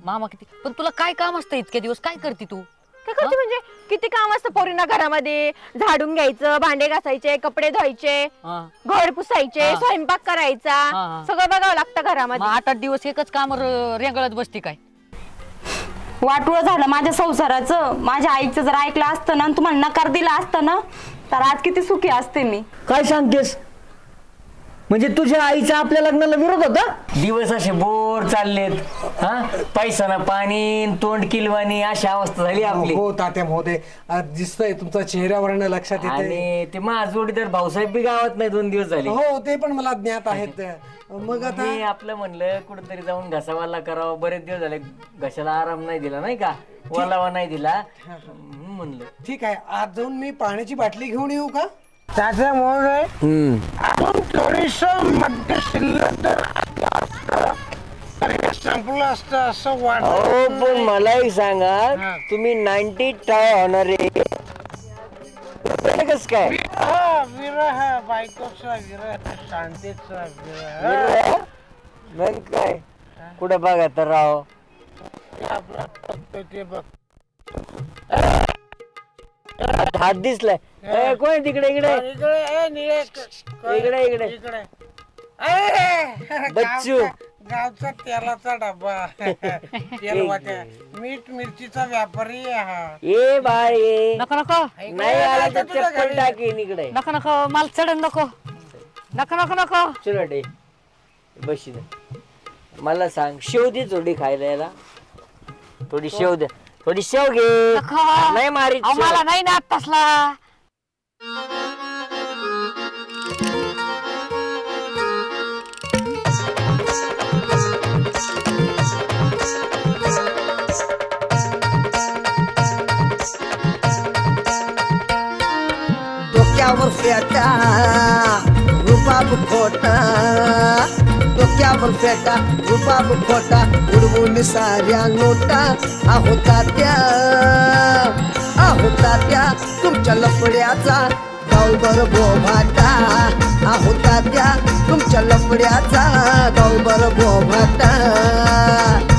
मामा किती, पण तुला काय काम असतं इतके दिवस? काय करते तू? काय करते म्हणजे किती काम असतं पोरींना घरामध्ये? झाडून घ्यायचं, भांडे घासायचे, कपडे धुवायचे, घर पुसायचे, स्वयंपाक करायचा, सगळं बघावं लागतं घरामध्ये. 8-8 दिवस एकच काम रेंगळत बसती काय? वाटोळं झालं माझ्या संसाराचं. माझ्या आईचं जर ऐकलं असतं ना, तुम्हाला नकार दिला असतं ना, तर आज किती सुखी असते मी. काय सांगतेस? म्हणजे तुझ्या आईचा आपल्या लग्नाला विरोध होता? दिवस असे बोर चाललेत, पैसा ना पाणी, तोंड किलवानी अशी अवस्था झाली आपली. हो तात्या महोदय, दिसतंय तुमच्या चेहऱ्यावरनं लक्षात येते. आणि ते माझ जोडीदार भाऊसाहेब बी गावात नाही 2 दिवस झाले. हो ते पण मला ज्ञात आहेत. मग आता मी आपलं म्हणलं कुठेतरी जाऊन घसावाला करावं, बरेच दिवस झाले घशाला आराम नाही दिला नाही का, ओलावा नाही दिला म्हणलं. ठीक आहे, आज जाऊन मी पाण्याची बाटली घेऊन येऊ का? तात्या महोदय, आपण थोडीस मध्य शिल्लक संपलं असतं असं वाटतं. पण मला एक सांगा, तुम्ही 90 टाय होणारे कस काय? विरह, बायकोचा विरह, शांतीचा विरह. मग काय कुठे बघा तर राव, ते बघ हात दिसलाय. कोण तिकडे? इकडे इकडे इकडे इकडे बच्चू, गावचा तेलाचा डब्बा, मीठ मिरचीचा व्यापारी आहे. ये बाय ये. नको नको नाही आला तर चप्पल टाकीन इकडे. नको नको मला चढण नको. नको नको नको चुरटे बशी. मला सांग, शेव दे थोडी खायला याला. थोडी शेव दे, थोडी शेव घे. नाही मारी मला नाही ना तसला. डोक्यावर फेटा रुबाब खोटा, डोक्यावर फेटा रुबाब खोटा, उडवून साऱ्या नोटा. आहो तात्या तुमच्या लफड्याचा गावभर बोभाटा. आहो तात्या तुमच्या लफड्याचा गावभर बोभाटा.